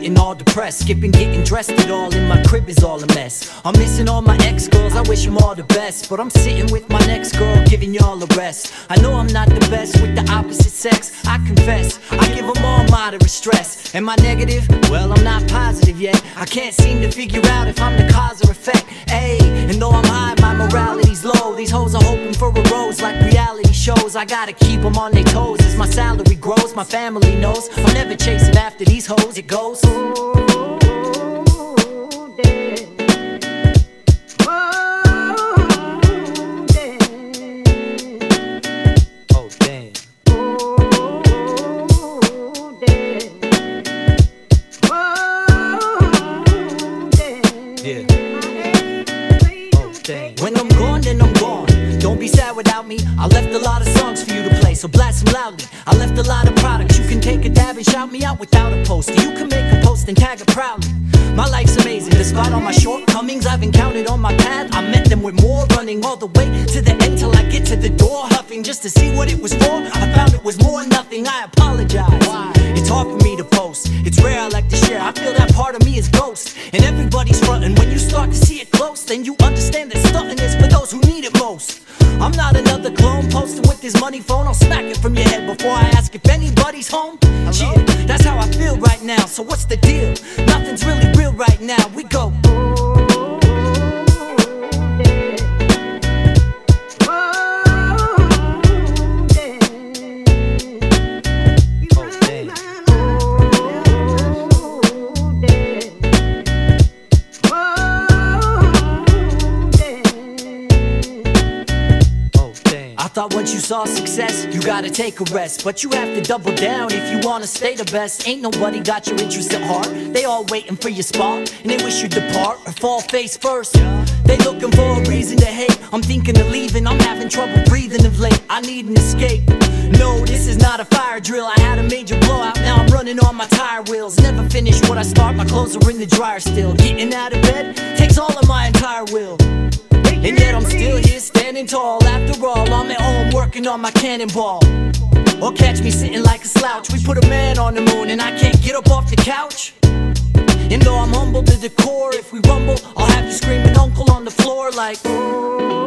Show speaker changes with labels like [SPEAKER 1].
[SPEAKER 1] sitting all depressed, skipping getting dressed, it all in my crib is all a mess. I'm missing all my ex-girls, I wish them all the best, but I'm sitting with my next girl, giving y'all a rest. I know I'm not the best with the opposite sex, I confess, I give them all moderate stress. Am I negative? Well, I'm not positive yet. I can't seem to figure out if I'm the cause or effect. Ayy, and though I'm high, my morality's low. These hoes are hoping for a rose like reality shows. I gotta keep them on their toes as my salary grows. My family knows I'm never chasing after these hoes. It goes when I'm gone, then I'm gone. Don't be sad without me. I left a lot of songs for you to play, so blast them loudly. I left a lot of products. You can take a dab and shout me out without a poster. You can make a post and tag it proudly. My life's amazing. Despite all my shortcomings I've encountered on my path, I met them with more, running all the way to the end till I get to the door, huffing just to see what it was for. I found it was more nothing. I apologize. It's hard for me to post. It's rare I like to share. I feel that part of me is ghost, and everybody's frontin'. When you start to see it close, then you understand that stunting is for those who need it most. I'm not another clone posting with this money phone. I'll smack it from your head before I ask if anybody's home. Yeah, that's how I feel right now. So what's the deal? Nothing's really real right now. We go. I thought once you saw success, you gotta take a rest, but you have to double down if you wanna stay the best. Ain't nobody got your interest at heart. They all waiting for your spot, and they wish you'd depart or fall face first. They looking for a reason to hate. I'm thinking of leaving, I'm having trouble breathing of late. I need an escape. No, this is not a fire drill. I had a major blowout, now I'm running on my tire wheels. Never finish what I start, my clothes are in the dryer still. Getting out of bed takes all of my entire will, and yet I'm still here standing tall. After all, I'm at home working on my cannonball. Or catch me sitting like a slouch. We put a man on the moon and I can't get up off the couch. And though I'm humble to the core, if we rumble, I'll have you screaming uncle on the floor like